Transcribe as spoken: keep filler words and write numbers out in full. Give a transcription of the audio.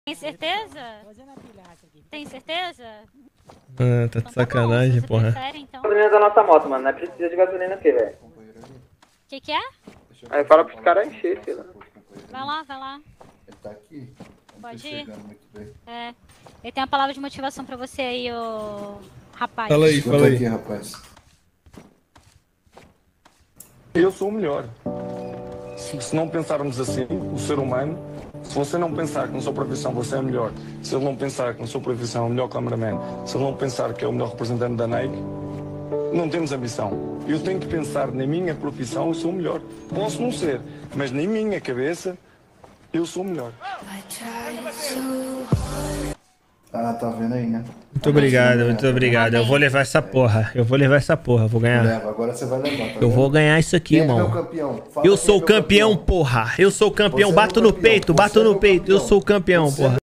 Tem certeza? Tem certeza? Ah, tá de sacanagem, então, porra. prefere, então. Gasolina da nossa moto, mano. Não precisa de gasolina aqui, velho. Que que é? Aí fala pros caras encher, filho. Vai lá, vai lá. Ele tá aqui. Não Pode tô ir. enxergando muito bem. É. Ele tem uma palavra de motivação pra você aí, ô rapaz. Fala aí, Escuta fala aí. aqui, rapaz. Eu sou o melhor. Se, se não pensarmos assim, o ser humano, se você não pensar que na sua profissão você é melhor, se ele não pensar que na sua profissão é o melhor cameraman, se ele não pensar que é o melhor representante da Nike, não temos ambição. Eu tenho que pensar na minha profissão, eu sou o melhor. Posso não ser, mas na minha cabeça, eu sou o melhor. Ah, tá vendo aí, né? Muito obrigado, muito obrigado. Eu vou levar essa porra. Eu vou levar essa porra, vou ganhar. Leva, agora você vai levar, tá Eu vendo? vou ganhar isso aqui, Quem é meu irmão. campeão? Fala Eu quem é sou o meu campeão, porra. Eu sou o campeão. Você é Bato meu no campeão. peito, Você bato é no meu peito. Eu campeão. sou o campeão, Você é porra.